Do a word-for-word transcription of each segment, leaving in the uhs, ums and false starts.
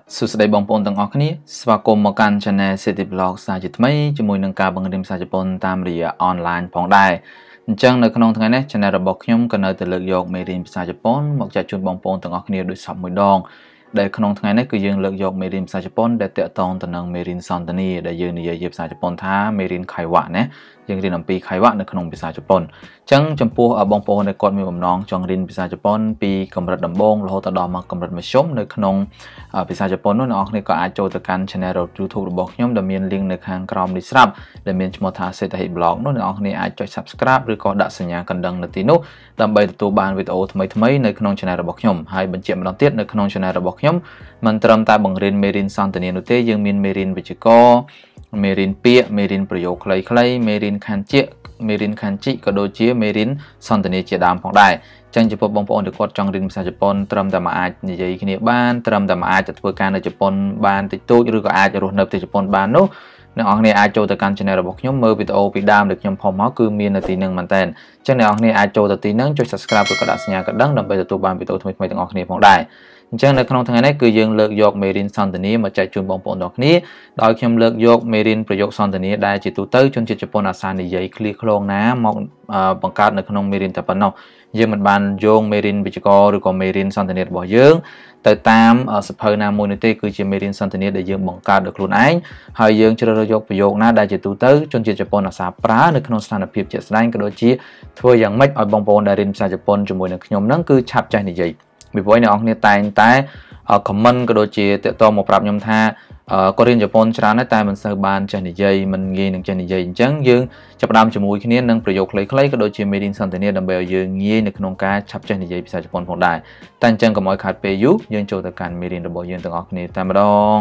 สุดท้ายบางปอนต่างออกนี้สวากรมการชนะเศรษฐบล็อกสายจิตไม่จมูกนังกาบังเริมสายญี่ปุ่นตามเรียออนไลน์ผ่องได้จังในขนมทั้งนี้ชนะระบบขยมกันในแต่เลือกยกไม่เรียนภาษาญี่ปุ่นมักจะจุดบางปอนต่างออกนี้โดยสับมือดองได้ขนมทั้งนี้คือยังเลือกยกไม่เรียนภาษาญี่ปุ่นได้เตะตองต่างไม่เรียนซอนตันีได้ยืนในเย็บภาษาญี่ปุ่นท้าไม่เรียนไขวะเนี่ยยังเรียนอัมปีไขวะในขนมภาษาญี่ปุ่นจังจำพวกบางปอนในกอดมีบ่มน้องจงเรียนภาษาญี่ปุ่นปีกำลังดำบงแล้วตะดอมากำลังมาชมในขนมภาษาญี่ปุ่นนั่นออกในก็อาจโจทย์การชนะเราดูถูกระบบย่อมดำเนินลิงก์ในทางกรอมดิสรับดำเนินชมทาเศรษฐกิจบล็อกนั่นออกในอาจจะ subscribe หรือก็ดัชสัญญากันดังในที่นู้ดำไปตัวบานวิดีโอทำไมทำไมในขนมชนะระบบย่อมให้บรรจุมันเตี้ยในขนมชนะระบบย่อมมันเติมตาบังเรียนเมรินซอนตันีนุเตยังมีเมรินวิจิโกเมรินเปียเมรินประโยคใครๆเมรินคันเจเมรินคันจิก็โดยเฉพาะเมรินซอนตันีเจดามของได้จังจะพบบางปอนที่กดจังเรียนภาษาญี่ปุ่นเติมแต่มาอาจในใจขณะบ้านเติมแต่มาอาจจะធ្វើการในญี่ปุ่นบ้านติดตู้หรือก็อาจจะรู้ในญี่ปุ่นบ้านนู้ในออกในอาจโจทย์การชนะระบบย่อมมือวิดีโอปีดามหรือย่อมพอมอคือมีนาทีหนึ่งมันเต้นจังในออกในอาจโจทย์ตีหนึ่งจุด subscribe หรือก็ดัชสัญญากันดังดำไปตัวบ้านวิดีโอทำไมทำไมต้องออกในของได้จังในขนมทางนี้คือยังเลือกยกเมรินซอนตันีมาใจจุนบางปอนดอกนี้โดยย่อมเลือกยกเมรินประโยคซอนตันีได้จิตตุเตอร์จนจิตญี่ปุ่นอาสาในใหญ่คลีโครงน้ำมองบังการในขนมเมรินแต่ปนเอายังมันบานโยงเมรินบิจิกอหรือก็เมรินซอนตันีบ่อยังแต่ตามสภาพนามูลนิธิคือจะเมรินซอนตันีได้ยังบังการโดยครูนไอหายยังจะเลือกยกประโยคนั้นได้จิตตุเตอร์จนจิตญี่ปุ่นอาสาปราในขนมสถานพิบเจ็ดแสดงกระโดดจีทั่วยังไม่เอาบางปอนได้เรียนภาษาญี่ปุ่นจมูกในขนมนั่นคือชับใจในใจมีพวกในออกในตายตายคอมเมนต์ก็โดยเฉพาะตัวมาปรับยมท่าก็เรียนญี่ปุ่นชนะในแต่มันเซอร์บานใจในใจมันเงี้ยหนึ่งใจในใจจังยังจะประดามจมูกขี้เนี้ยนั่งประโยคคล้ายๆก็โดยเฉพาะเมดินซันเตเนียดัมเบลยังเงี้ยในขนมการชับใจในใจภาษาญี่ปุ่นของได้แต่จังกับมอยขาดเปยุยังโจทย์การเมดินระบบยังต้องออกนี้แต่มาดอง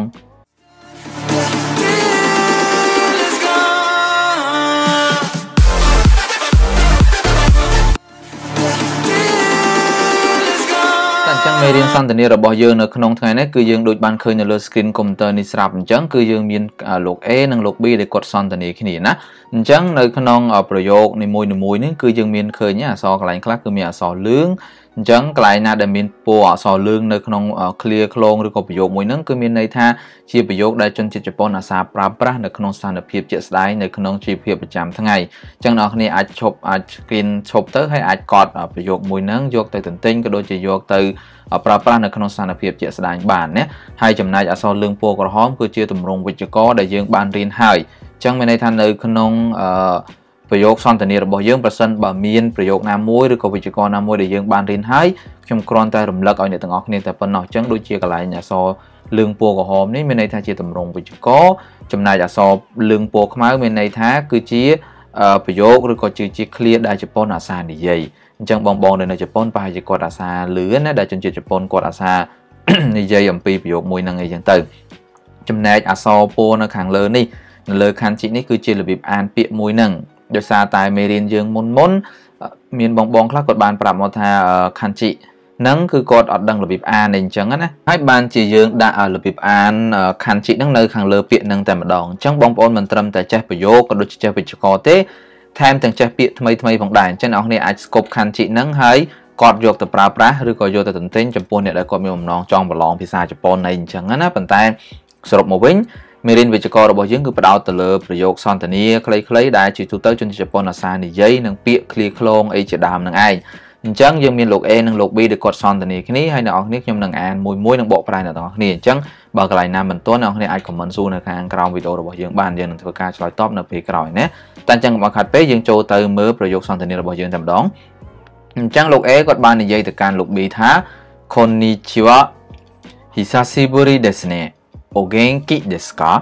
จังเมรินซันตันีระบบยืนในขนมไทยนี่คือยืนโดยบันเคยในเลือสกรีนคอมพิวเตอร์นิสรับจังคือยืนมีโลก A นั่งโลก B ได้กดซันตันีขี้นี่นะจังในขนมประโยคในมวยในมวยนี่คือยืนมีเคยเนี่ยสอกหลายครั้งคือมีสอเรื่องจังกลายน่าจะมีปัวสอเรื่องในขนมเคลียร์โครงหรือก็ประโยคมวยนั่งคือมีในท่าชีประโยคได้จนจิตญี่ปุ่นอาสาปราบปราในขนมสารพิบเจ็ดสไลด์ในขนมชีเพียบประจำทั้งไงจังนอกนี้อาจชบอาจกินชบเตอร์ให้อาจกอดประโยคมวยนั่งยกแต่ตื่นเต้นก็โดยจะยกแต่ปราบปรามในขนมสารพิบเจ็ดสไลด์บานเนี่ยให้จำนายอาสอเรื่องปัวกระหอบคือเชื่อตุ่มรงวิจกรได้ยังบานเรียนให้จังในท่านในขนมประโยคซอนตันีระบบยังประสันบะมีนประโยคน้ำมวยหรือก็วิจกรน้ำมวยได้ยังบานเรียนให้ชมกรอนแต่รำลึกเอาในต่างออกเนี่ยแต่ปนนอกจังโดยเชื่อกันหลายเนี่ยซอเรื่องปัวกระหอบนี่ในท่าเชื่อตุ่มรงวิจกรจำนายอาสอเรื่องปัวขมาในท่าคือเชื่อประโยคหรือก็เชื่อเชื่อเคลียร์ได้เฉพาะอาสาดีใหญ่จังบองบองในญี่ปุ่นไปจะกดอาสาหรือนะได้จนจิตญี่ปุ่นกดอาสาในใจยมปีประโยคมวยนั่งไงอย่างตื่นจำแนกอาซอโปในขังเลยนี่เลยคันจินี่คือเจลบิบอ่านเปียมวยนั่งโดยซาตายเมรินยังมุนมุนมีนบองบองคลากดบานปรับมาทาคันจินั่งคือกดอดดังระบิบอ่านเองจังนะให้บานจียังได้ระบิบอ่านคันจินั่งเลยขังเลยเปียนั่งแต่มาดองจังบองบองมันตรมแต่ใจประโยคก็โดยใจไปจกอเต้แทนแต่งใจเปียทำไมทำไมของด่านเช่นเอาเนี่ยอาจกบคันจินั่งให้กอดโยกแต่ปลาปลาหรือก็โยกแต่ตื่นเต้นจำปนเนี่ยได้กอดมีมุมน้องจองบอลลองพิซซ่าจำปนในจังนะปันแต่สรุปมาวิ่งเมรินวิจกรระบบยังคือประดาวตะเลประโยคซอนตันีคล้ายคล้ายได้จิตตุเตอร์จนจำปนอาซาในยัยนั่งเปียคลีโคลงไอจะดามนั่งไอจังยังมีโลก A นั่งโลก B ได้กดซอนตันีแค่นี้ให้นั่งออกนิดยังนั่งอ่านมวยมวยนั่งบอกปลายนั่งต่อนี่จังบางกลายน้ำมันต้นเอาให้ไอคอมเมนต์สู้ในการกราววิดีโอระบบยังบ้านยังนั่งทำการฉลองตอบในเพจกราวเนี่ยแต่จังบางขัดเป๊ยังโจเตอร์เมื่อประโยคซอนตันีระบบยังทำดองจังโลก A กดบานในยัยแต่การโลก B ท้าคนนิชิวะฮิซาซิบุริเดสเนะโอเกนกิเดสกะ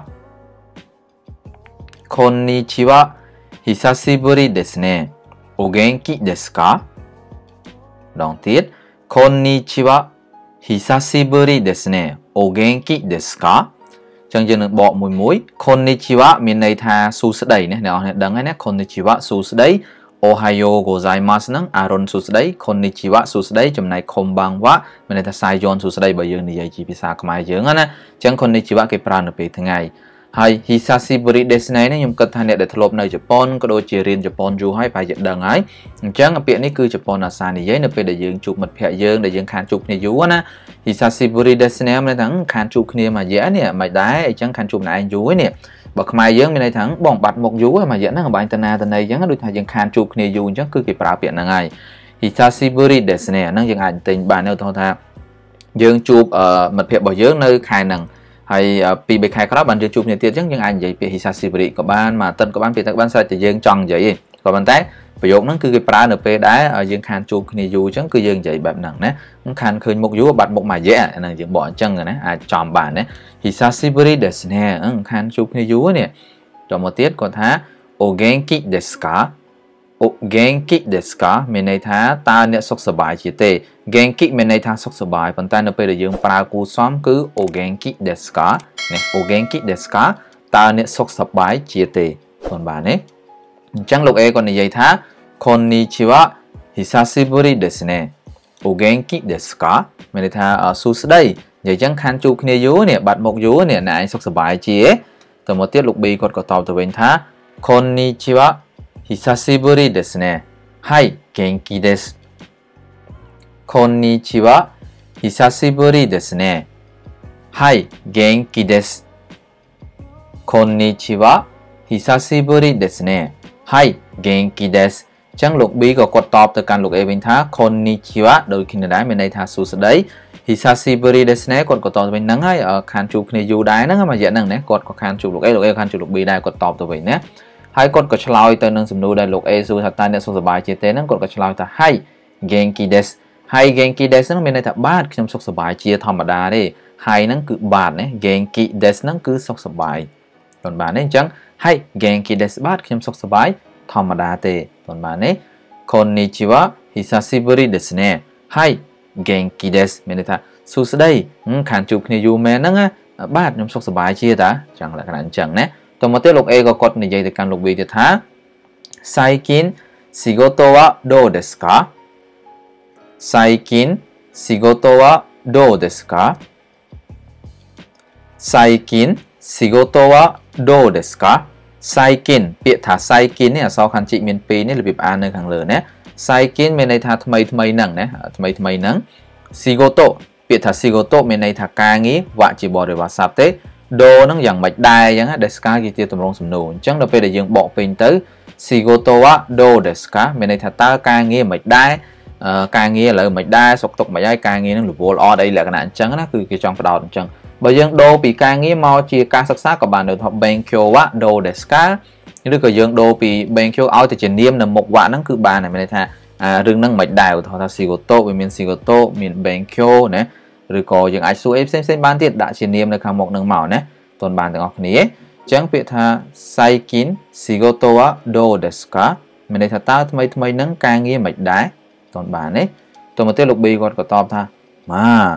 คนนิชิวะฮิซาซิบุริเดสเนะโอเกนกิเดสกะลองติดคนนิชิวะฮิซาซิบุริเดสเนะโอเกนกิเดสกะจังจะนึกบอกมวยมวยคนนิชิวะมีในท่าสู้สดเนี่ยเดี๋ยวเนี่ยดังไงเนี่ยคนนิชิวะสู้สดโอไฮโอโกไซมัสนั่งอารอนสุดได้คนนิชิวะสุดได้จำนายคมบางวะมันในทศายยนสุดได้ใบยืนในยัยจีพิษาขมายเยอะนะจังคนนิชิวะเก็บปราณไปทั้งไงไฮฮิซาซิบุริเดสไนนี่ยมกัดทันเนี่ยได้ทลบในญี่ปุ่นก็โดยเจริญญี่ปุ่นอยู่ให้ไปจะดังไงจังเปียนี่คือญี่ปุ่นอาซาในยัยในไปได้ยืนจุกมัดเพียยืนได้ยืนคานจุกในยูนะ Hisashiburi desu này thằng khăn chụp kia mà dễ nè mà đá chẳng khăn chụp này dúi nè bậc mai dưỡng bên này thằng bỏng bạch một dúi mà dễ nó bài tên này tên này chẳng đôi thay chẳng khăn chụp kia dúi chẳng cứ kịp bảo biện là ngày Hisashiburi desu này nó chẳng ảnh tình bàn đâu thôi tha dưỡng chụp ở mật phiệp bảo dưỡng nơi khai nằng hay pi bề khai các bạn dưỡng chụp này tiết chẳng chẳng ảnh vậy bị Hisashiburi của bạn mà tên của bạn bị các bạn sai thì dưỡng tròn vậy còn bạn téประโยคนั้นคือปลาเนื้อเปได้ยังคันจูคณียูจังคือยังใจแบบหนังนะคันเคยมกยูบัดมกมาเยอะนั่นยังบ่อจังนะอาจอมบานนะฮิซาซิบริเดสเนี่ยคันจูคณียูเนี่ยจอมเทียดก่อนท้าโอเกนกิเดสกาโอเกนกิเดสกาเมนในท้าตาเนี่ยสุขสบายจีเตเกนกิเมนในท้าสุขสบายปันตาเนื้อเปได้ยังปลากูซ้อมคือโอเกนกิเดสกาเนี่ยโอเกนกิเดสกาตาเนี่ยสุขสบายจีเตคนบานเนี่ยจังลูกเอก่อนในยัยท้าこんにちは、久しぶりですね。お元気ですか？mình nói tha su đây. Vậy chẳng khăn chụp kia dú nè, bật một dú nè, này sốc bài chi ấy. Từ một tiết lục bì còn có tàu từ bên tha. Konnichiwa, hisashiburi desu ne. Hai, genki desu. Konnichiwa, hisashiburi desu ne. Hai, genki desu. Konnichiwa, hisashiburi desu ne. Hai, genki desu. Chẳng lục bí có quật tọp từ căn lục e bình thá Konnichiwa đôi khi này mình đây thả su sơ đấy Hisashiburi desu ne quật có tọp từ bình nắng ấy ở khăn chụp này dù đáy nắng mà diễn nắng nè quật có khăn chụp lục e lục e khăn chụp lục bí đây quật tọp từ bình nè hai quật có chloi từ nâng sầm nu đây lục e su thật ta nè su bài chế tế nắng quật có chloi ta hai genki desu hai genki desu nắng mình đây thả bát trong sốc bài chia thầm mà đá đi hai nắng cứ bát nè genki desu nắng cứ sốc bài còn bạn nên chẳng hai genki desu bát trong sốc bài thầm mà đá tê còn bạn ấy Konnichiwa, hisashiburi desu ne. Hai, genki desu. Mình nói ta, su đây, khăn chụp kia dù mẹ nâng á, bát nhóm sốc sơ bài chia ta, chẳng là khả năng chẳng nè. Tổng một tiết lục e có cột này dây từ căn lục bì tiết thá. Saikin, shigoto wa dou desu ka? Saikin, shigoto wa dou desu ka? Saikin, shigoto wa dou desu ka? Saikin, biệt thả Saikin này sau khăn chị miền Pí này là biệt an nơi hàng lớn nè. Saikin bên này thả thmây thmây nắng nè, thmây thmây nắng. Shigoto, biệt thả Shigoto bên này thả ca nghĩ vạ chỉ bỏ để vào sạp tết. Đô nó dạng mạch đai giống á, deska kia tiêu tầm rong sầm nụ. Chẳng đâu bây giờ dương bỏ bên tới Shigoto wa do deska, bên này thả ta ca nghĩ mạch đai. Ca nghĩ là mạch đai, sọc tục mạch đai ca nghĩ nó lụp vô ở đây là cái nạn trắng á,คือtrong cái đòn trắng. Bởi dương đô bị ca nghĩ mau chia ca sắc sắc của bạn được học bên kyo wa do deska. Nhưng được dương đô bị bên kyo ao thì chỉ niêm là một vạn nó cứ bàn này mình thà à rừng năng mạch đài của thọ Shigoto với miền Shigoto miền bên kyo nè. Rồi có những ai số xem xem ban tiết đã chỉ niêm được hàng một nâng màu nè. Toàn bàn từng học này chẳng biết thà Saikin Shigoto wa do deska. Mình đây thà ta thay thay nắng ca nghĩ mạch đái. Toàn bàn ấy. Toàn một tiết lục bì còn có tóm thà. Ma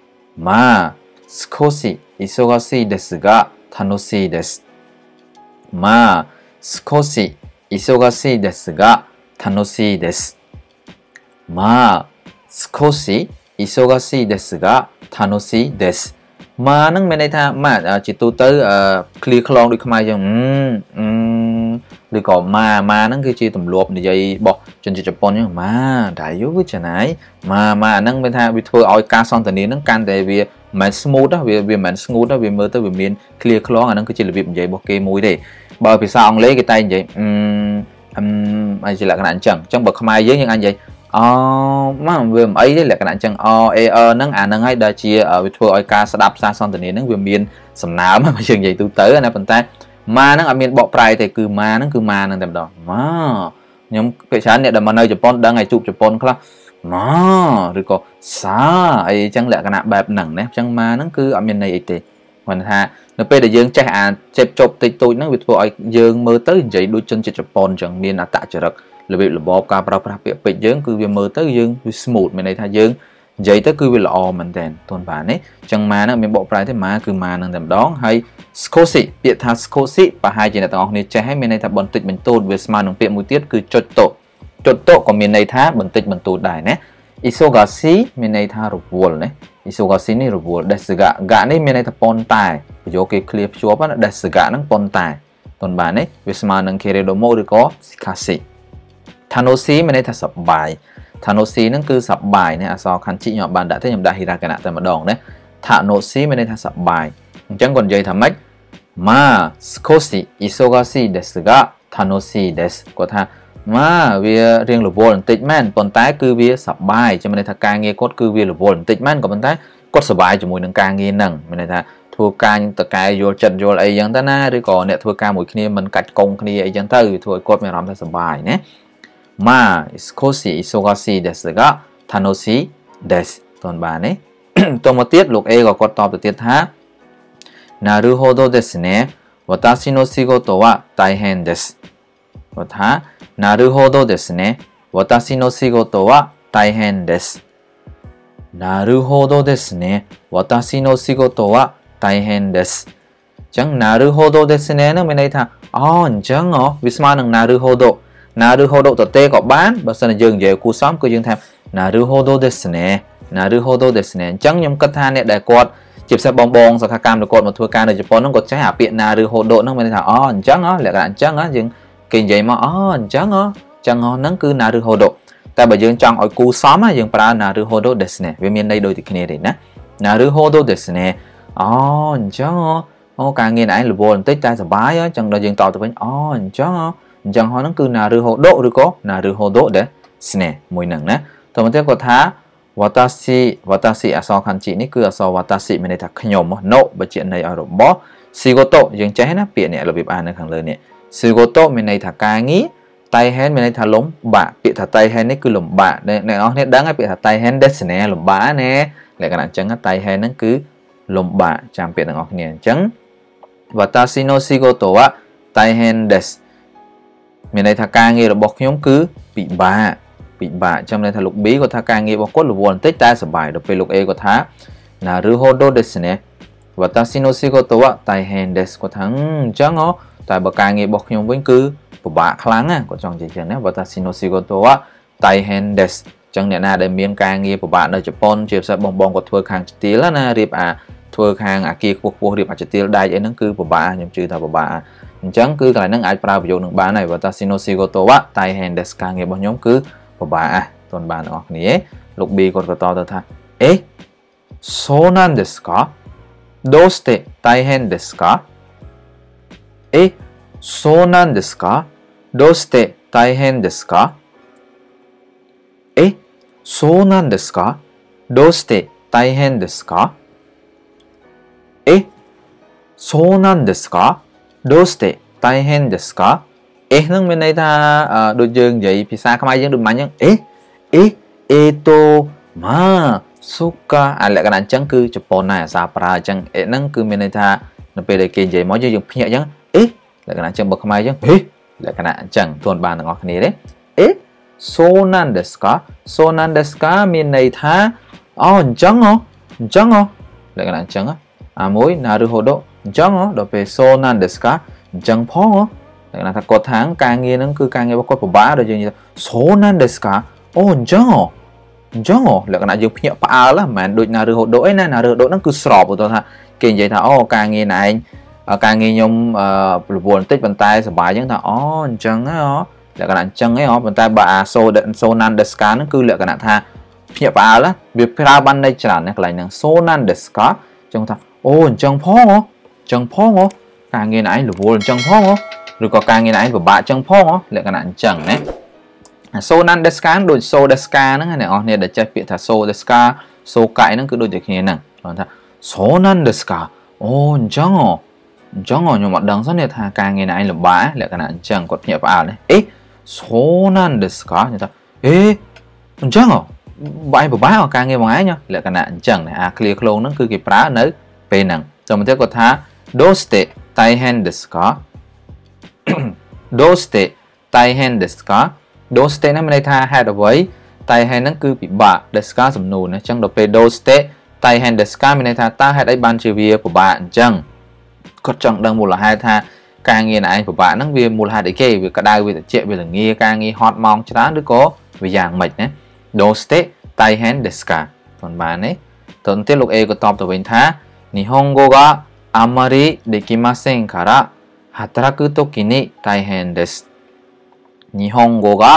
Ma 少し忙しいですが楽しいです。まあ、少し忙しいですが楽しいです。まあ、少し忙しいですが楽しいです。mà nó bên đây tha mà chỉ tu tới clear clone được không ai chẳng um được có mà mà nó cứ chỉ tầm lộp để dây bỏ chân chỉ Japan nhưng mà đại yếu với chả này mà mà nó bên tha bị thôi oi ca son từ này nó can tại vì mình smooth đó vì vì mình smooth đó vì mơ tới vì miền clear clone nó cứ chỉ là việc dây bỏ kê mũi để bởi vì sao ông lấy cái tay vậy um um anh chỉ là cái nạn chẳng trong bậc không ai với những anh vậy ờ mà về ấy đấy là cái nạn chẳng ờ e ờ nâng à nâng ấy đã chia ở với thôi ca sẽ đạp xa son từ này nó về miền sầm nám mà chừng vậy tu tới anh em phần tay mà nó ở miền bọ prai thì cứ mà nó cứ mà nó tầm đó mà nhóm cái sáng này là mà nơi Japan đang ngày chụp Japan khác mà rồi có xa ấy chẳng lẽ cái nạn bẹp nặng đấy chẳng mà nó cứ ở miền này thì mình ha nó bây giờ dương chạy à chép chụp thì tôi nó với thôi dương mơ tới vậy đôi chân chỉ Japan chẳng miền là tạ trở được là việc là bỏ cả bảo bảo việc bị dương cứ việc mơ tới dương vì smooth mình này thay dương vậy tới cứ việc là o mình đèn toàn bản ấy chẳng mà nó mình bỏ prai thế mà cứ mà nó tầm đó hay skosi biệt tha skosi và hai chị là tao này chạy hay mình này thà bận tịch mình tôn về smart đồng tiệm một tiết cứ chốt tổ chốt tổ còn mình này thà bận tịch mình tôn đài nè isogashi mình này thà rụp buồn đấy isogashi này rụp buồn để sự gạ gạ này mình này thà pon tài ví dụ cái clip chụp á để sự gạ nó pon tài toàn bản ấy về smart đồng kia đồ mô được có kashi Thanoshi mình đây thật sập bài ថាណូស៊ីហ្នឹងគឺសប្បាយណាអសរខណ្ឌជីខ្ញុំបានដាក់ទេខ្ញុំដាក់ហិរកណតែម្ដងណាថាណូស៊ីមានន័យថាសប្បាយអញ្ចឹងគាត់និយាយថាម៉េចម៉ាស្កូស៊ីអ៊ីសូហ្កាស៊ីដេសហ្កាថាណូស៊ីដេសគាត់ថាម៉ាវារៀងរវល់បន្តិចមែនប៉ុន្តែគឺវាសប្បាយចាំមានន័យថាការងារគាត់គឺវារវល់បន្តិចមែនក៏ប៉ុន្តែគាត់សប្បាយជាមួយនឹងការងារហ្នឹងមានន័យថាធ្វើការតកែយល់ចិត្តយល់អីចឹងទៅណាឬក៏អ្នកធ្វើការមួយគ្នាមិនកាច់កងគ្នាអីចឹងទៅធ្វើឲ្យគាត់មានអារម្មណ៍ថាសប្បាយណាម៉ាស្កូស៊ីអ៊ីសូហ្កាស៊ីដេសហ្កាថាណូស៊ីដេសតនបានទេតមកទៀតលោក A ក៏គាត់តបទៅទៀតថាなるほどですね。私の仕事は大変です。គាត់ថាなるほどですね。私の仕事は大変です。なるほどですね。私の仕事は大変です。ចឹងなるほどですねនឹងមានន័យថាអូអញ្ចឹងហ៎វាស្មើនឹងなるほどなるほどទៅទេក៏បានបើសិនជាយើងនិយាយគូសំគឺយើងថាなるほどですねなるほどですねអញ្ចឹងខ្ញុំគិតថាអ្នកដែលគាត់ជាពិសេសបងបងសខាកម្មគាត់មកធ្វើការនៅជប៉ុនហ្នឹងគាត់ចេះអាពាក្យណាឬហូដូហ្នឹងមានន័យថាអូអញ្ចឹងហ៎លក្ខណៈអញ្ចឹងហ៎យើងគេនិយាយមកអូអញ្ចឹងហ៎អញ្ចឹងហ៎ហ្នឹងគឺណាឬហូដូតែបើយើងចង់ឲ្យគូសមយើងប្រើណាឬហូដូ ですねវាមានន័យដូចតែគ្នាទេណាណាឬហូដូ ですねអូអញ្ចឹងហ៎អូការងារឯងរវល់បន្តិចតែសប្បាយហ៎អញ្ចឹងដល់យើងតទៅវិញអូអញ្ចឹងហ៎អញ្ចឹងហ៎ហ្នឹងគឺណាឬហូដូឬក៏ណាឬហូដូ ですねមួយហ្នឹងណាតមកទៀតគាត់ថា私私អសរខណ្ឌជីនេះគឺអសរ私មានន័យថាខ្ញុំណូបើជាន័យឲ្យរបស់ស៊ីកូតូយើងចេះណាពាក្យនេះរបៀបអាននៅខាងលើនេះស៊ីកូតូមានន័យថាការងារតៃហេនមានន័យថាលំបាកពាក្យថាតៃហេននេះគឺលំបាកអ្នកនរគ្នាដឹងហើយពាក្យថាតៃហេន ですねលំបាកណាលក្ខណៈអញ្ចឹងតៃហេនហ្នឹងគឺលំបាកចាំពាក្យទាំងអស់គ្នាអញ្ចឹង私の仕事は大変ですមានន័យថាការងាររបស់ខ្ញុំគឺពិបាកពិបាកចាំន័យថាលោក B គាត់ថាការងាររបស់គាត់រវល់បន្តិចតែសប្បាយដល់ពេលលោក A គាត់ថាなるほどですね私の仕事は大変ですគាត់ថាអញ្ចឹងហ៎តែបើការងាររបស់ខ្ញុំវិញគឺពិបាកខ្លាំងណាគាត់ចង់និយាយចឹងណា私の仕事は大変ですអញ្ចឹងអ្នកណាដែលមានការងារពិបាកនៅជប៉ុនជាពិសេសបងបងគាត់ធ្វើខាងស្ទីលណារៀបអាធ្វើខាងអាគារខ្ពស់ខ្ពស់រៀបអាចស្ទីលដែកអីហ្នឹងគឺពិបាកខ្ញុំជឿថាពិបាកអញ្ចឹងគឺកន្លែងហ្នឹងអាចប្រើប្រយោគនឹងបានហើយ私の仕事は大変ですការងាររបស់ខ្ញុំគឺពិបាកតន់បានអស់គ្នាលោក B គាត់ក៏តទៅថាអេそうなんですかどうして大変ですかえそうなんですかどうして大変ですかえそうなんですかどうして大変ですかえそうなんですかどうして大変ですかអេនឹងមានន័យថាដូចយើងនិយាយភាសាខ្មែរយើងដូចម៉ាញ់ហ្នឹងអេអេអេតូម៉ាស៊ូកាអាលក្ខណៈអញ្ចឹងគឺជប៉ុនដែរអាសាប្រើអញ្ចឹងអេហ្នឹងគឺមានន័យថានៅពេលដែលគេនិយាយមកយើងយើងភ្ញាក់អញ្ចឹងអេលក្ខណៈអញ្ចឹងបើខ្មែរអញ្ចឹងហេលក្ខណៈអញ្ចឹងទន់បានទាំងអស់គ្នាទេអេそうなんですかそうなんですかមានន័យថាអូអញ្ចឹងហ៎អញ្ចឹងហ៎លក្ខណៈអញ្ចឹងអាមួយណាるほどអញ្ចឹងហ៎ដល់ពេលそうなんですかអញ្ចឹងផងហ៎លក្ខណៈថាគាត់ថាការងារហ្នឹងគឺការងាររបស់គាត់ពិបាកដល់យើងនិយាយそうなんですかអូអញ្ចឹងហ៎អញ្ចឹងហ៎លក្ខណៈយើងភ្ញាក់ផ្អើលហ្នឹងមិនមែនដូចណាるほどអីណាណាるほどហ្នឹងគឺស្របឧទាហរណ៍ថាគេនិយាយថាអូការងារណែឯងការងារខ្ញុំរវល់បន្តិចប៉ុន្តែសប្បាយអញ្ចឹងថាអូអញ្ចឹងហ៎លក្ខណៈអញ្ចឹងហ៎ប៉ុន្តែបើអាសូសូណានដេស្កាហ្នឹងគឺលក្ខណៈថាភ្ញាក់ផ្អើលវាប្រើបានន័យច្រើនណាស់កន្លែងហ្នឹងសូណានដេស្កាអញ្ចឹងថាអូអញ្ចឹងផងហ៎អញ្ចឹងផងហ៎ការងារណែឯងរវល់អញ្ចឹងផងហ៎ឬក៏ការងារណែឯងពិបាកអញ្ចឹងផងហ៎លក្ខណៈអញ្ចឹងណាសូណានដេស្កាដូចសូដេស្កាហ្នឹងអ្នកនរគ្នាដែលចេះពាក្យថាសូដេស្កាសូកៃហ្នឹងគឺដូចតែគ្នាហ្នឹងគាត់ថាសូណានដេស្កាអូអញ្ចឹងហ៎អញ្ចឹងខ្ញុំអត់ដឹងសិនថាការងារណែឯងលំបាកលក្ខណៈអញ្ចឹងគាត់ភ្ញាក់ផ្អើលអេそうなんですかខ្ញុំថាអេអញ្ចឹងហ៎បាយពិបាកការងារបងឯងលក្ខណៈអញ្ចឹងអា clear clone ហ្នឹងគឺគេប្រើនៅពេលហ្នឹងចាំមកទៀតគាត់ថាどうして大変ですかどうして大変ですかどうしてហ្នឹងមានន័យថាហេតុអ្វីតែហេតុហ្នឹងគឺពិបាក ですかសំណួរណាអញ្ចឹងដល់ពេលどうして大変ですかមានន័យថាតើហេតុអីបានជាវាពិបាកអញ្ចឹងគាត់ចង់ដឹងមូលហេតុថាការងារណែឯងពិបាកហ្នឹងវាមូលហេតុអីគេវាក្តៅវាត្រជាក់វាល្ងាការងារហត់ម៉ោងច្រើនឬក៏វាយ៉ាងម៉េចណាどうして大変ですかតើបានទេតើទៀតលោក A ក៏តបទៅវិញថា日本語があんまりできませんから働くときに大変です。日本語が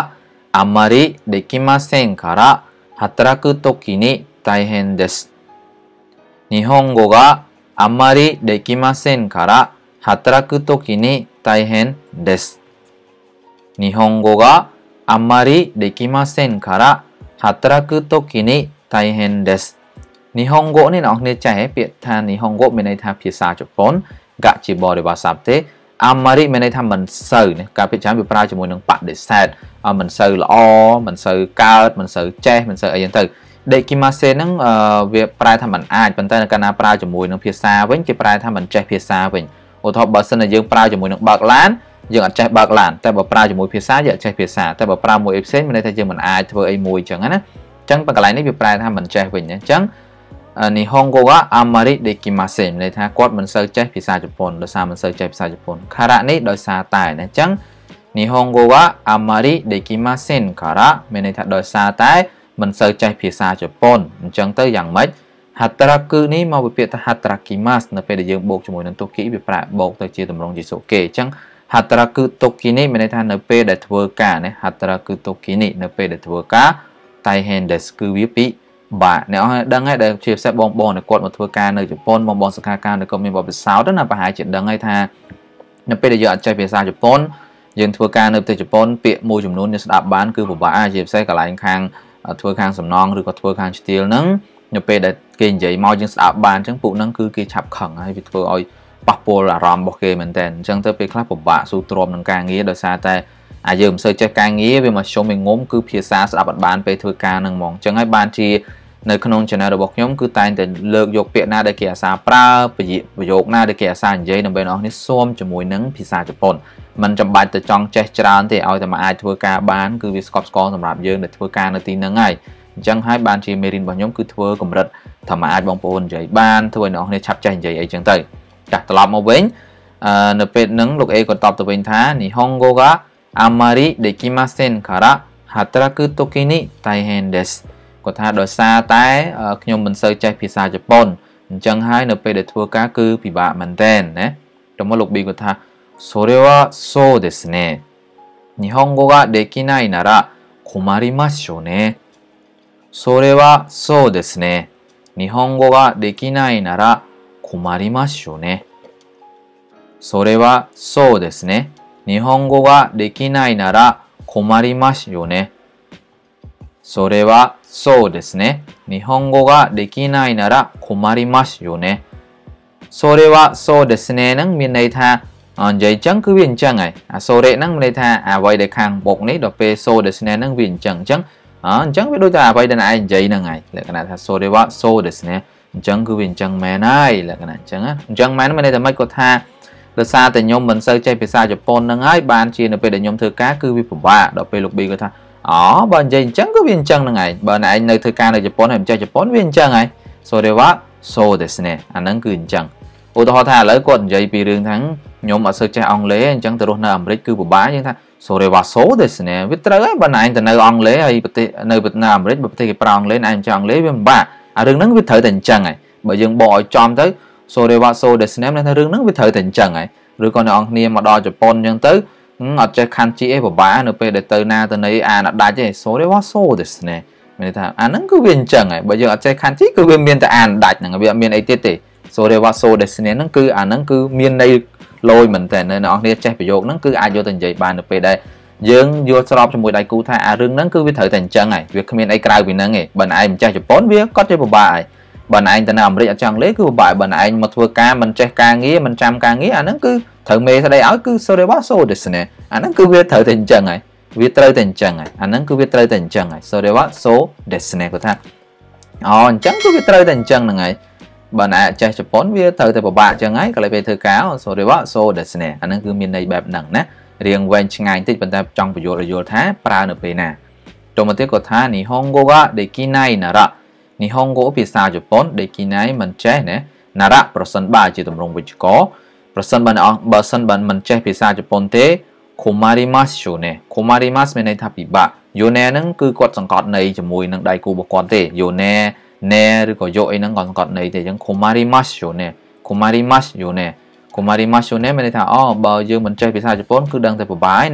あんまりできませんから働くときに大変です。日本語があんまりできませんから働くときに大変です。日本語があんまりできませんから働くときに大変です。日本語นี่น้องเนี่ยใจให้เปลี่ยนทาง日本語មានន័យថាភាសាជប៉ុនกะជាបរិបទសព្ទទេអាម៉ារីមានន័យថាមិនសូវនេះការពិចារណាវាប្រើជាមួយនឹងបដិសេធមិនសូវល្អមិនសូវកើតមិនសូវចេះមិនសូវអីចឹងទៅដេគីម៉ាសេហ្នឹងវាប្រែថាមិនអាចប៉ុន្តែកាលណាប្រើជាមួយនឹងភាសាវិញគេប្រែថាមិនចេះភាសាវិញឧទាហរណ៍បើសិនជាយើងប្រើជាមួយនឹងបើកឡានយើងអត់ចេះបើកឡានតែបើប្រើជាមួយភាសាយើងអត់ចេះភាសាតែបើប្រើមួយអីផ្សេងមានន័យថាយើងមិនអាចធ្វើអីមួយចឹងណាអញ្ចឹងបើកន្លែងនេះវាប្រែថាមិនចេះវិញអញ្ចឹង日本語があんまりできませんន័យថាគាត់មិនសូវចេះភាសាជប៉ុនដោយសារមិនសូវចេះភាសាជប៉ុនការៈនេះដោយសារតែអញ្ចឹង日本語があんまりできませんからមានន័យថាដោយសារតែមិនសូវចេះភាសាជប៉ុនអញ្ចឹងទៅយ៉ាងម៉េច働くនេះមកពីពាក្យថា働きますនៅពេលដែលយើងបូកជាមួយនឹងទុគិវាប្រែបូកទៅជាទម្រង់ជាសុគេអញ្ចឹង働くទុគិនេះមានន័យថានៅពេលដែលធ្វើការណា働くទុគិនេះនៅពេលដែលធ្វើការ大変ですគឺវាពីបាទអ្នកអរដឹងហើយដែលជាពិសេសបងបងដែលគាត់មកធ្វើការនៅជប៉ុនបងបងសិក្ខាកាមដែលគាត់មានបទពិសោធន៍ណាប្រហែលជាដឹងហើយថានៅពេលដែលយើងអត់ចេះភាសាជប៉ុនយើងធ្វើការនៅប្រទេសជប៉ុនពាក្យមួយចំនួនយើងស្ដាប់បានគឺពិបាកជាពិសេសកន្លែងខាងធ្វើខាងសំណងឬក៏ធ្វើខាងស្ទីលហ្នឹងនៅពេលដែលគេនិយាយមកយើងស្ដាប់បានអញ្ចឹងពួកហ្នឹងគឺគេឆាប់ខឹងហើយវាធ្វើឲ្យប៉ះពាល់អារម្មណ៍របស់គេមែនតើអញ្ចឹងទៅពេលខ្លះពិបាកស៊ូទ្រាំនឹងការងារដោយសារតែអាយើងមិនសូវចេះការងារវាមកជុំឲ្យងុំគឺភាសាស្ដាប់អត់បានពេលធ្វើការហ្នឹងហ្មងអញ្ចឹងហើយបានជានៅក្នុង channel របស់ខ្ញុំគឺតែងតែលើកយកពាក្យណាដែលគេអាសាប្រើប្រយោគណាដែលគេអាសានិយាយដើម្បីអ្នកនរនេះស៊ាំជាមួយនឹងភាសាជប៉ុនមិនចាំបាច់ទៅចង់ចេះច្រើនទេឲ្យតែមកអាចធ្វើការបានគឺវាស្កប់ស្កល់សម្រាប់យើងដែលធ្វើការនៅទីហ្នឹងហើយអញ្ចឹងហើយបានជាមេរៀនរបស់ខ្ញុំគឺធ្វើកម្រិតថាមកអាចបងប្អូននិយាយបានធ្វើឲ្យអ្នកនរនេះឆាប់ចេះនិយាយអីចឹងទៅចាស់ត្រឡប់មកវិញអឺនៅពេលហ្នឹងលោកអេក៏តបទៅវិញថា日本語があんまりできませんから働く時に大変ですគាត់ថាដោយសារតែខ្ញុំមិនសូវចេះភាសាជប៉ុនអញ្ចឹងហើយនៅពេលដែលធ្វើការគឺពិបាកមែនទែនណាទៅមកលោក B គាត់ថាそれはそうですね日本語ができないなら困りますよねそれはそうですね日本語ができないなら困りますよねそれはそうですね日本語ができないなら困りますよねそれはそうですね。日本語ができないなら困りますよね。それはそうですねនឹងមានន័យថានិយាយចឹងគឺវាអញ្ចឹងហើយអាសូរេហ្នឹងមានន័យថាអ្វីដែលខាងបុកនេះដល់ពេលសូですねហ្នឹងវាអញ្ចឹងអញ្ចឹងអញ្ចឹងវាដូចតែអ្វីដែលឯងនិយាយហ្នឹងហើយលក្ខណៈថាそれはそうですねអញ្ចឹងគឺវាអញ្ចឹងមែនហើយលក្ខណៈអញ្ចឹងអញ្ចឹងមែនមានន័យថាម៉េចគាត់ថាដោយសារតែខ្ញុំមិនសូវចេះភាសាជប៉ុនហ្នឹងហើយបានជានៅពេលដែលខ្ញុំធ្វើការគឺវាពិបាកដល់ពេលលោក B គាត់ថាអូបើនិយាយអញ្ចឹងគឺវាអញ្ចឹងហ្នឹងឯងបើឯងនៅធ្វើការនៅជប៉ុនហើយមិនចេះជប៉ុនវាអញ្ចឹងហើយそれはそうですねអាហ្នឹងគឺអញ្ចឹងឧទាហរណ៍ថាឥឡូវគាត់និយាយពីរឿងថាខ្ញុំអត់សូវចេះអង់គ្លេសអញ្ចឹងទៅរស់នៅអាមេរិកគឺពិបាកយើងថាそれはそうですねវាត្រូវហើយបើឯងទៅនៅអង់គ្លេសហើយប្រទេសនៅនៅអាមេរិកបើប្រទេសគេប្រើអង់គ្លេសឯងចេះអង់គ្លេសវាពិបាកអារឿងហ្នឹងវាត្រូវតែអញ្ចឹងហើយបើយើងបកឲ្យចំទៅそれはそうですねមានថារឿងហ្នឹងវាត្រូវតែអញ្ចឹងហើយឬក៏អ្នកអង្គគ្នាមកដល់ជប៉ុនអញ្ចឹងទៅអត់ចេះខណ្ឌជីអីពិបាកនៅពេលដែលទៅណាទៅណីអានអត់ដាច់ទេそれはそうですねមានន័យថាអាហ្នឹងគឺវាអញ្ចឹងហើយបើយើងអត់ចេះខណ្ឌជីគឺវាមានតែអានដាច់ហ្នឹងវាអត់មានអីទៀតទេそれはそうですねហ្នឹងគឺអាហ្នឹងគឺមានន័យលយមែនតើអ្នកនរគ្នាចេះប្រយោគហ្នឹងគឺអាចយកទៅនិយាយបាននៅពេលដែលយើងយល់ស្របជាមួយដៃគូថាអារឿងហ្នឹងគឺវាត្រូវតែអញ្ចឹងហើយវាគ្មានអីក្រៅពីហ្នឹងទេបើឯងមិនចេះជប៉ុនវាក៏ចេះពិបាកហើយបើឯងទៅនៅអាមេរិកអត់ចេះអង់គ្លេសគឺពិបាកបើឯងមកធ្វើការមិនចេះការងារមិនចាំការងារអាហ្នឹងគឺត្រូវមេស្ដីឲ្យគឺそれはそうですねអាហ្នឹងគឺវាត្រូវតែអញ្ចឹងហើយវាត្រូវតែអញ្ចឹងហើយអាហ្នឹងគឺវាត្រូវតែអញ្ចឹងហើយそれはそうですねគាត់ថាអូអញ្ចឹងគឺវាត្រូវតែអញ្ចឹងហ្នឹងហើយបើណែចេះជប៉ុនវាត្រូវតែពិបាកអញ្ចឹងហើយក៏เลยពេលធ្វើការそれはそうですねអាហ្នឹងគឺមានន័យបែបហ្នឹងណារៀងវែងឆ្ងាយបន្តិចប៉ុន្តែចង់បញ្យល់ឲ្យយល់ថាប្រើនៅពេលណាចូលមកទៀតគាត់ថា日本語ができないなら日本語ភាសាជប៉ុនできないមិនចេះណាណារៈប្រសិនបើជាទម្រង់វិជ្ជករប្រសិនបើអង្គបើសិនបើមិនចេះភាសាជប៉ុនទេ困りますよね困りますមានន័យថាពិបាកយូណែហ្នឹងគឺគាត់សង្កត់ន័យជាមួយនឹងដៃគូរបស់គាត់ទេយូណែណែឬក៏យកអីហ្នឹងគាត់សង្កត់ន័យទេអញ្ចឹង困りますよね困りますよね困りますよねមានន័យថាអូបើយើងមិនចេះភាសាជប៉ុនគឺដឹងតែពិបាកហើយណា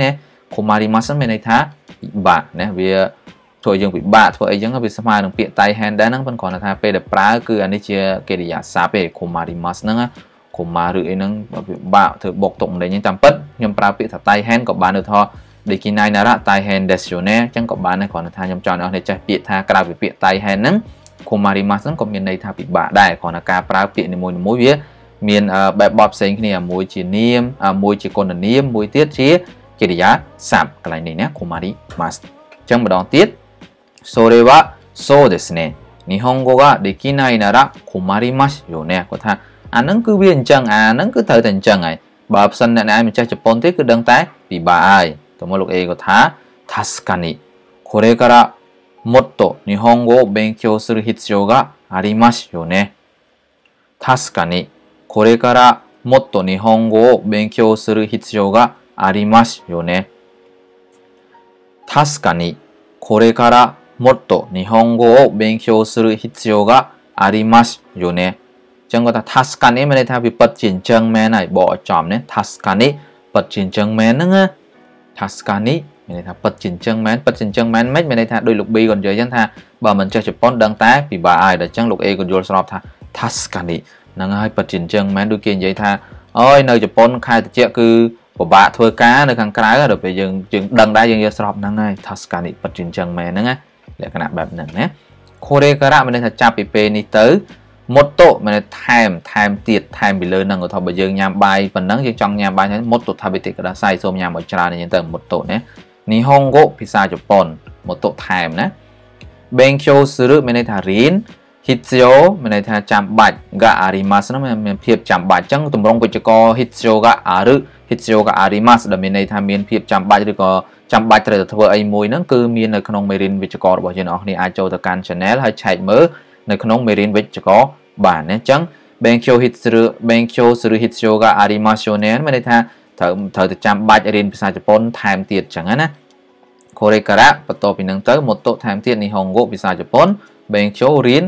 Komarimasu មានន័យថាពិបាកណាវាធ្វើយើងពិបាកធ្វើអីចឹងវាស្មើនឹងពាក្យ tai hand ដែរហ្នឹងប៉ុន្តែគ្រាន់តែថាពេលដែលប្រើគឺអានេះជាកិរិយាសព្ទទេ Komarimasu ហ្នឹង Koma ឬអីហ្នឹងពិបាកធ្វើបុកទុកម្លេងតាមពិតខ្ញុំប្រើពាក្យថា tai hand ក៏បានដូចថា Dekinai nara tai hand desu yo ne ចឹងក៏បានដែរគ្រាន់តែថាខ្ញុំចង់ឲ្យអ្នកចេះពាក្យថាក្រៅពីពាក្យ tai hand ហ្នឹង Komarimasu ហ្នឹងក៏មានន័យថាពិបាកដែរគ្រាន់តែការប្រើពាក្យនីមួយៗវាមានបែបបទផ្សេងគ្នាមួយជានាមមួយជាគុណនាមមួយទៀតជាកិរិយាសព្ទកន្លែងនេះណា Komarimasu ចឹងម្ដងទៀត Sore wa so desu ne Nihongo ga dekinai nara komarimasu yo ne គាត់ថាអាហ្នឹងគឺវាអញ្ចឹងអាហ្នឹងគឺត្រូវតែអញ្ចឹងហើយបើផ្សិនអ្នកណាម្ចាស់ជប៉ុនទេគឺដឹងតែពិបាកហើយតើមកលោកអេគាត់ថា Tasukani これからもっと日本語を勉強する必要がありますよね確かにこれからもっと日本語を勉強する必要がありますよね確かにこれからもっと日本語を勉強する必要がありますよねចឹងគាត់ថា Tasukani មានន័យថាវាពិតជាអញ្ចឹងមែនហើយបកឲ្យចំណា Tasukani ពិតជាអញ្ចឹងមែនហ្នឹងណា Tasukani មានន័យថាពិតជាអញ្ចឹងមែនពិតជាអញ្ចឹងមែនមិនមានន័យថាដូចលោក B គាត់និយាយចឹងថាបើមិនចេះជប៉ុនដឹងតែពិបាកហើយដល់ចឹងលោក A គាត់យល់ស្របថា Tasukani ហ្នឹងហើយពិតជាអញ្ចឹងមែនដូចគេនិយាយថាអូយនៅជប៉ុនខែត្រជាក់គឺពិបាកធ្វើការនៅខាងក្រៅដល់ពេលយើងយើងដឹងដែរយើងយល់ស្របហ្នឹងហើយ Tasukani ពិតជាអញ្ចឹងមែនហ្នឹងណាលក្ខណៈបែបហ្នឹងណា Korekara មានន័យថាចាប់ពីពេលនេះទៅមុតតុមានថែមថែមទៀតថែមពីលើនឹងគាត់ថាបើយើងញ៉ាំបាយប៉ុណ្ណឹងយើងចង់ញ៉ាំបាយហើយមុតតុថាបិតិកដាសៃសូមញ៉ាំឲ្យច្រើនអញ្ចឹងទៅមុតតុណានីហុងហ្គោភាសាជប៉ុនមុតតុថែមណាបេងខ្យូស៊ឺមានន័យថារៀនហ៊ីតស្យោមានន័យថាចាំបាច់ហ្កាអារីម៉ាស់នោះមានភាពចាំបាច់អញ្ចឹងទម្រង់វិជ្ជករហ៊ីតស្យោហ្កាអាឬហ៊ីតស្យោហ្កាអារីម៉ាស់ដែលមានន័យថាមានភាពចាំបាច់ឬក៏ចាំបាច់ត្រូវតែធ្វើអីមួយហ្នឹងគឺមាននៅក្នុងមេរៀនវិជ្ជកររបស់យើងអ្នកនរគ្នាអាចចូលទៅកាន់ channel ហើយឆែកមើលនៅក្នុងមេរៀនវិជ្ជករបានណាអញ្ចឹង Benkyo Hitsuru Benkyo Suru Hitsu ga arimasu ne មានន័យថាត្រូវត្រូវតែចាំបាច់រៀនភាសាជប៉ុនថែមទៀតអញ្ចឹងណា Korekara បន្ទាប់ពីហ្នឹងទៅមកតុថែមទៀត Nihongo ភាសាជប៉ុន Benkyo រៀន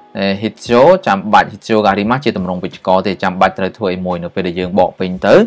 Hitsu ចាំបាច់ Hitsu ga arimasu ជាទម្រង់វិជ្ជករទេចាំបាច់ត្រូវធ្វើអីមួយនៅពេលដែលយើងបកពេញទៅ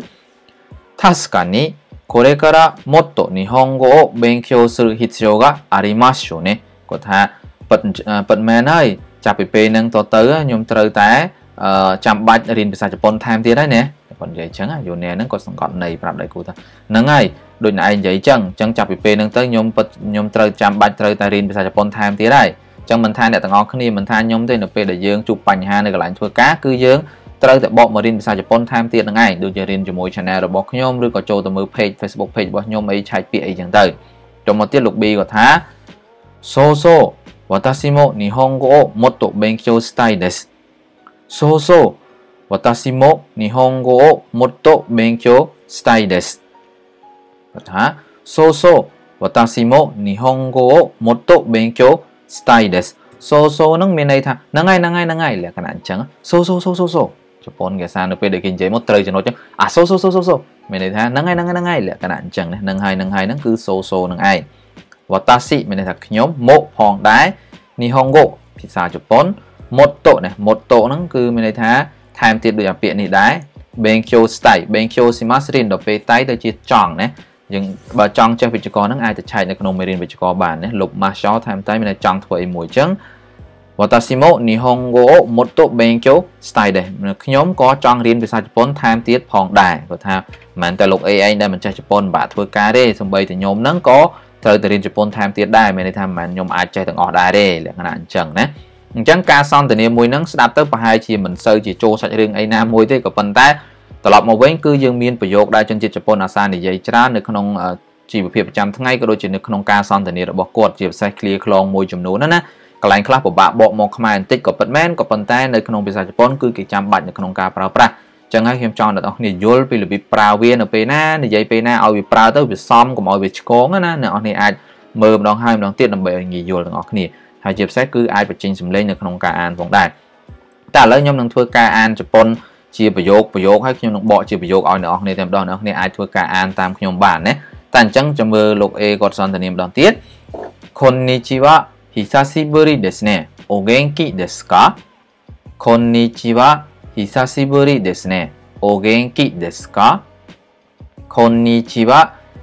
Tasukani これからもっと日本語を勉強する必要がありますよねគាត់ថាពិតពិតមែនហើយចាប់ពីពេលហ្នឹងតទៅខ្ញុំត្រូវតែចាំបាច់រៀនភាសាជប៉ុនថែមទៀតហើយណាគាត់និយាយអញ្ចឹងយូនែហ្នឹងគាត់សង្កត់ន័យប្រាប់ដៃគូថាហ្នឹងហើយដូចណែឯងនិយាយអញ្ចឹងអញ្ចឹងចាប់ពីពេលហ្នឹងទៅខ្ញុំពិតខ្ញុំត្រូវចាំបាច់ត្រូវតែរៀនភាសាជប៉ុនថែមទៀតហើយអញ្ចឹងមិនថាអ្នកទាំងអស់គ្នាមិនថាខ្ញុំទេនៅពេលដែលយើងជួបបញ្ហានៅកន្លែងធ្វើការគឺយើងត្រូវតែបកមករៀនភាសាជប៉ុនថែមទៀតហ្នឹងឯងដូចជារៀនជាមួយ channel របស់ខ្ញុំឬក៏ចូលទៅមើល page Facebook page របស់ខ្ញុំអីឆែកពាក្យអីចឹងទៅចុះមកទៀតលោក B គាត់ថាそうそう私も日本語をもっと勉強したいです。そうそう私も日本語をもっと勉強したいです。គាត់ថាそうそう私も日本語をもっと勉強したいです。そうそうនឹងមានន័យថាហ្នឹងហើយហ្នឹងហើយហ្នឹងហើយលក្ខណៈអញ្ចឹងそうそうそうそうそうជប៉ុនគេសារនៅពេលដែលគេនិយាយមកត្រូវចំណុចអញ្ចឹងអាសូសូសូសូសូមានន័យថាហ្នឹងហើយហ្នឹងហើយហ្នឹងហើយលក្ខណៈអញ្ចឹងហ្នឹងហើយហ្នឹងហើយហ្នឹងគឺសូសូហ្នឹងឯងវតាស៊ីមានន័យថាខ្ញុំមកផងដែរនីហុងហ្គោភាសាជប៉ុនមុតតូណាមុតតូហ្នឹងគឺមានន័យថាថែមទៀតដូចអាពាក្យនេះដែរបេងខ្យូស្តៃបេងខ្យូស៊ីម៉ាស្រីនដល់ពេលតៃទៅជាចង់ណាយើងបើចង់ចេះវិជ្ជករហ្នឹងអាចទៅឆែកនៅក្នុងមេរៀនវិជ្ជករបានណាលុបម៉ាសថែមតៃមានន័យចង់ធ្វើអីមួយអញ្ចឹង私も日本語をもっと勉強したいですខ្ញុំក៏ចង់រៀនភាសាជប៉ុនថែមទៀតផងដែរគាត់ថាមិនតែលោកអីឯងដែលមិនចេះជប៉ុនបាក់ធ្វើការទេសូម្បីតែខ្ញុំហ្នឹងក៏ត្រូវតែរៀនជប៉ុនថែមទៀតដែរមានន័យថាមិនខ្ញុំអាចចេះទាំងអស់ដែរទេលក្ខណៈអញ្ចឹងណាអញ្ចឹងការសន្ទនាមួយហ្នឹងស្ដាប់ទៅប្រហែលជាមិនសូវជាចូលសាច់រឿងអីណាមួយទេក៏ប៉ុន្តែត្រឡប់មកវិញគឺយើងមានប្រយោគដែលជនជាតិជប៉ុនអាសានិយាយច្រើននៅក្នុងជីវភាពប្រចាំថ្ងៃក៏ដូចជានៅក្នុងការសន្ទនារបស់គាត់ជាពិសេស clear ខ្លងមួយចំនួនណាណាកន្លែងខ្លះពិបាកបកមកខ្មែរបន្តិចក៏ពិតមែនក៏ប៉ុន្តែនៅក្នុងភាសាជប៉ុនគឺគេចាំបាច់នៅក្នុងការប្រើប្រាស់ចឹងហើយខ្ញុំចង់អ្នកនរគ្នាយល់ពីរបៀបប្រើវានៅពេលណានិយាយពេលណាឲ្យវាប្រើទៅវាសមកុំឲ្យវាឆ្កងណាអ្នកនរគ្នាអាចមើលម្ដងហើយម្ដងទៀតដើម្បីឲ្យងាយយល់ទាំងអស់គ្នាហើយជាពិសេសគឺអាចបញ្ចេញសម្លេងនៅក្នុងការអានផងដែរតែឥឡូវខ្ញុំនឹងធ្វើការអានជប៉ុនជាប្រយោគប្រយោគហើយខ្ញុំនឹងបកជាប្រយោគឲ្យអ្នកនរគ្នាតែម្ដងអ្នកនរគ្នាអាចធ្វើការអានតាមខ្ញុំបានណាតែអញ្ចឹងចាំមើលលោក A គាត់សន្ទនាម្ដងទៀតこんにちは久しぶりですねお元気ですかこんにちは久しぶりですねお元気ですかこんにちは久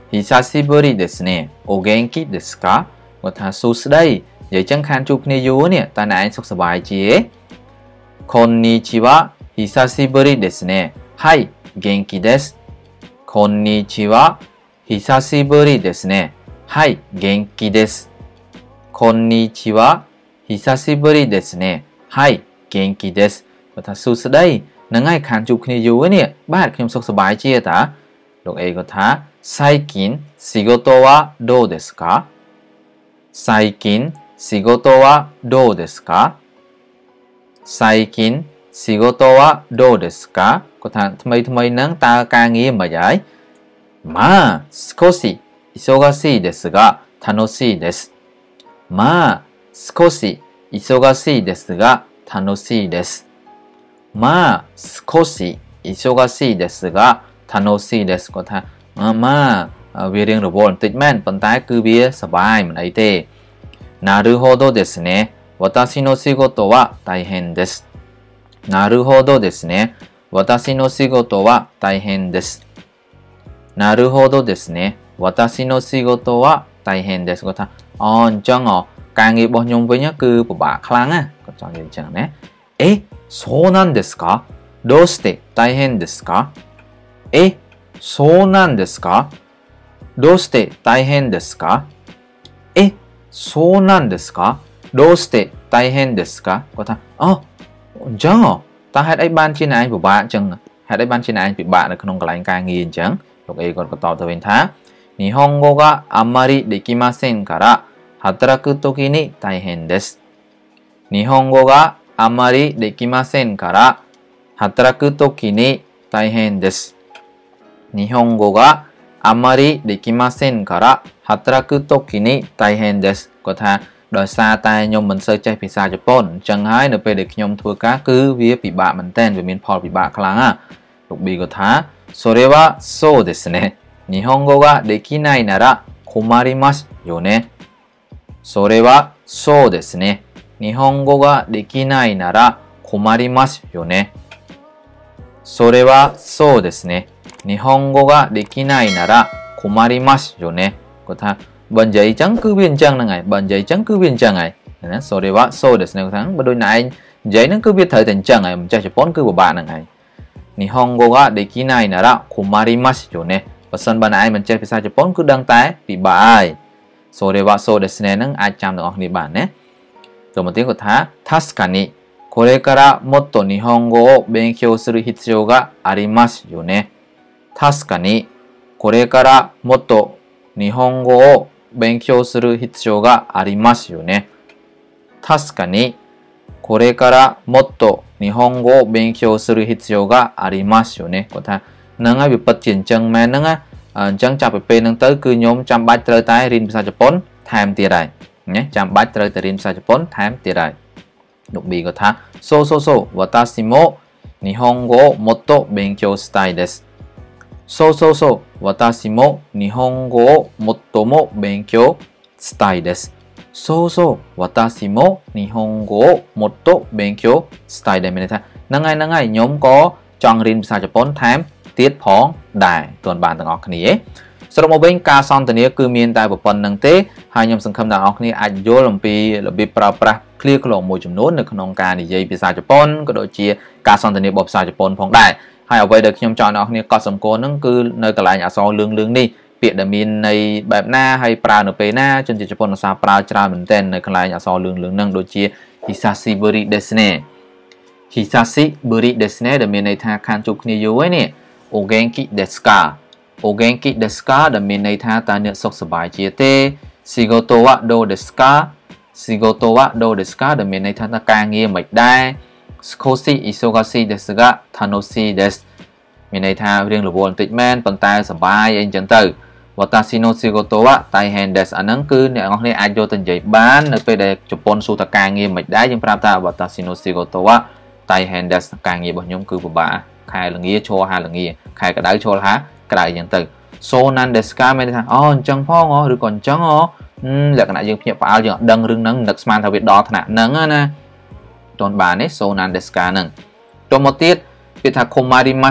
久しぶりですねお元気ですかគាត់ថាសួស្ដីនិយាយចឹងខានជួបគ្នាយូរនេះតើអ្នកឯងសុខសប្បាយជាこんにちは久しぶりですねはい元気ですこんにちは久しぶりですねはい元気ですこんにちは久しぶりですねはい元気ですគាត់ថាសួស្ដីនឹងហើយខានជួបគ្នាយូរនេះបាទខ្ញុំសុខសប្បាយជាតាលោកអេគាត់ថា最近仕事はどうですか最近仕事はどうですか最近仕事はどうですかគាត់ថាថ្មីថ្មីហ្នឹងតើការងារមិនហើយまあ少し忙しいですが楽しいですまあ少し忙しいですが楽しいですまあ少し忙しいですが楽しいですគាត់ថាまあវារៀងរវល់បន្តិចមែនប៉ុន្តែគឺវាសប្បាយមិនអីទេなるほどですね私の仕事は大変ですなるほどですね私の仕事は大変ですなるほどですね私の仕事は大変ですគាត់ថាអូអញ្ចឹងការងាររបស់ខ្ញុំវិញគឺពិបាកខ្លាំងណាគាត់ចង់និយាយអញ្ចឹងណាえそうなんですかどうして大変ですかえそうなんですかどうして大変ですかえそうなんですかどうして大変ですかគាត់ថាអូអញ្ចឹងតើហេតុអីបានជាអ្នកឯងពិបាកអញ្ចឹងហេតុអីបានជាអ្នកឯងពិបាកនៅក្នុងកន្លែងការងារអញ្ចឹងលោកអេគាត់បន្តទៅវិញថា日本語があんまりできませんから働くときに大変です日本語があんまりできませんから働くときに大変です日本語があんまりできませんから働くときに大変ですគាត់ថាដោយសារតែខ្ញុំមិនសូវចេះភាសាជប៉ុនអញ្ចឹងហើយនៅពេលដែលខ្ញុំធ្វើការគឺវាពិបាកមែនទែនវាមានផលពិបាកខ្លាំងណាលោក B គាត់ថាそれはそうですね日本語ができないなら困りますよねそれはそうですね日本語ができないなら困りますよねそれはそうですね日本語ができないなら困りますよねគាត់ថាបើនិយាយអញ្ចឹងគឺវាអញ្ចឹងហ្នឹងហើយបើនិយាយអញ្ចឹងគឺវាអញ្ចឹងហើយណាそれはそうですねគាត់ថាបើដូចណែឯងនិយាយហ្នឹងគឺវាត្រូវតែអញ្ចឹងហើយមិនចេះជប៉ុនគឺពិបាកហ្នឹងហើយ日本語ができないなら困りますよねបើសិនបើណែឯងមិនចេះភាសាជប៉ុនគឺដឹងតែពិបាកហើយそれはそうですねហ្នឹងអាចចាំទាំងអស់គ្នាបានណាទៅមកទៀតគាត់ថា確かにこれからもっと日本語を勉強する必要がありますよね確かにこれからもっと日本語を勉強する必要がありますよね確かにこれからもっと日本語を勉強する必要がありますよねគាត់ថាហ្នឹងហើយវាពិតជាអញ្ចឹងមែនហ្នឹងណាអញ្ចឹងចាប់ពីពេលហ្នឹងទៅគឺខ្ញុំចាំបាច់ត្រូវតែរៀនភាសាជប៉ុនថែមទៀតហើយណាចាំបាច់ត្រូវតែរៀនភាសាជប៉ុនថែមទៀតហើយលោក B គាត់ថាそうそうそう私も日本語をもっと勉強したいですそうそうそう私も日本語をもっとも勉強したいですそうそう私も日本語をもっと勉強したいですមានន័យថាហ្នឹងហើយហ្នឹងហើយខ្ញុំក៏ចង់រៀនភាសាជប៉ុនថែមទៀតផងដែរទាន់បានទាំងអស់គ្នាសរុបមកវិញការសន្ទនាគឺមានតែប៉ុណ្្នឹងទេហើយខ្ញុំសង្ឃឹមថាអ្នកនរគ្នាអាចយល់អំពីរបៀបប្រើប្រាស់ឃ្លាឃ្លោងមួយចំនួននៅក្នុងការនិយាយភាសាជប៉ុនក៏ដូចជាការសន្ទនារបស់ភាសាជប៉ុនផងដែរហើយអ្វីដែលខ្ញុំចង់ឲ្យអ្នកនរគ្នាកត់សម្គាល់ហ្នឹងគឺនៅកន្លែងអក្សរលឿងលឿងនេះពាក្យដែលមានន័យបែបណាហើយប្រើនៅពេលណាជនជាតិជប៉ុនភាសាប្រើច្រើនមែនទែននៅកន្លែងអក្សរលឿងលឿងហ្នឹងដូចជា Hisashiburi desu ne Hisashiburi desu ne ដែលមានន័យថាខានជួបគ្នាយូរហើយនេះ Ogenki desu ka Ogenki desu ka ដែលមានន័យថាតើអ្នកសុខសប្បាយជាទេ Shigoto wa dou desu ka Shigoto wa dou desu ka ដែលមានន័យថាការងារមិនដែរ少し忙しいですが楽しいですមានន័យថារៀងរវល់បន្តិចមែនប៉ុន្តែសប្បាយអីចឹងទៅ私の仕事は大変ですអាហ្នឹងគឺអ្នកនរគ្នាអាចយកទៅនិយាយបាននៅពេលដែលជប៉ុនសួរថាការងារមិនដែរយើងប្រាប់ថា私の仕事は大変ですការងាររបស់ខ្ញុំគឺពិបាកខែល្ងាឈរហាល្ងាខែក្តៅឈរហាក្តៅចឹងទៅそうなんですかមានន័យថាអូអញ្ចឹងផងអូឬក៏អញ្ចឹងអូលក្ខណៈយើងភ្ញាក់ផ្អើលយើងអត់ដឹងរឿងហ្នឹងនឹកស្មានថាវាដល់ថ្នាក់ហ្នឹងណាទាន់បានទេそうなんですかហ្នឹងតមកទៀតពាក្យថា 困ります困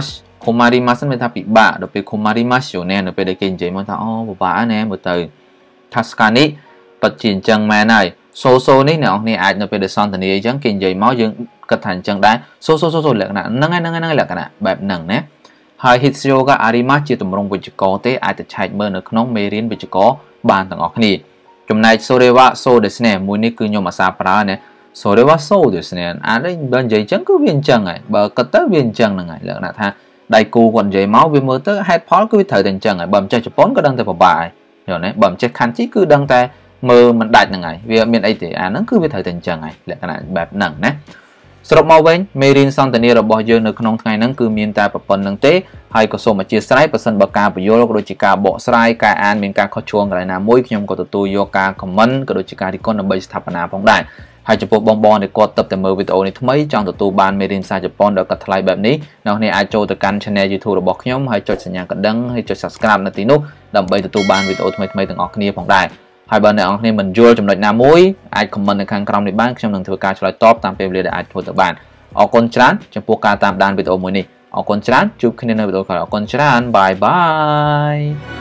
Kumari Mas មានថាពិបាកដល់ពេល Kumari Mas យូណែនៅពេលដែលគេនិយាយមកថាអូពិបាកណាមើលទៅថាស្កានេះពិតជាអញ្ចឹងមែនហើយ so so នេះអ្នកនរអាចនៅពេលដែលសន្ទនាអញ្ចឹងគេនិយាយមកយើងគិតថាអញ្ចឹងដែរ so so so លក្ខណៈហ្នឹងហើយហ្នឹងហើយលក្ខណៈបែបហ្នឹងណាហើយ Hitsuyoga Arimasu ជាទម្រង់វិជ្ជករទេអាចទៅឆែកមើលនៅក្នុងមេរៀនវិជ្ជករបានទាំងអស់គ្នាចំណែក Sorewa so ですねមួយនេះគឺខ្ញុំអាសាប្រើណា Sorewa so ですねអាចបើនិយាយអញ្ចឹងគឺវាអញ្ចឹងហើយបើគិតទៅវាអញ្ចឹងហ្នឹងហើយលក្ខណៈថាដៃគូគាត់និយាយមកវាមើលទៅហេតុផលគឺវាត្រូវតែអញ្ចឹងហើយបើមិនចេះជប៉ុនក៏ដឹងតែពិបាកហើយយល់ទេបើមិនចេះ kanji គឺដឹងតែមើលមិនដាច់ហ្នឹងហើយវាមានអីទេអាហ្នឹងគឺវាត្រូវតែអញ្ចឹងហើយលក្ខណៈបែបហ្នឹងណាសរុបមកវិញមេរៀនសន្ទនារបស់យើងនៅក្នុងថ្ងៃហ្នឹងគឺមានតែប៉ុណ្្នឹងទេហើយក៏សូមអធិស្ឋានបើសិនបើការបញ្យល់ក៏ដូចជាការបកស្រាយការអានមានការខុសឆ្គងកន្លែងណាមួយខ្ញុំក៏ទទួលយកការ comment ក៏ដូចជាការរិះគន់ដើម្បីស្ថាបនាផងដែរហើយចំពោះបងប្អូនដែលគាត់ទើបតែមើលវីដេអូនេះថ្មីចង់ទទួលបានមេរៀនភាសាជប៉ុនដ៏កាត់ថ្លៃបែបនេះអ្នកនាងអាចចូលទៅកាន់ channel YouTube របស់ខ្ញុំហើយចុចសញ្ញាកណ្ដឹងហើយចុច subscribe នៅទីនោះដើម្បីទទួលបានវីដេអូថ្មីៗទាំងអស់គ្នាផងដែរហើយបើអ្នកនរគ្នាមិនយល់ចំណុចណាមួយអាច comment នៅខាងក្រោមនេះបានខ្ញុំនឹងធ្វើការឆ្លើយតបតាមពេលវេលាដែលអាចធ្វើទៅបានអរគុណច្រើនចំពោះការតាមដានវីដេអូមួយនេះអរគុណច្រើនជួបគ្នានៅវីដេអូក្រោយអរគុណច្រើនបាយបាយ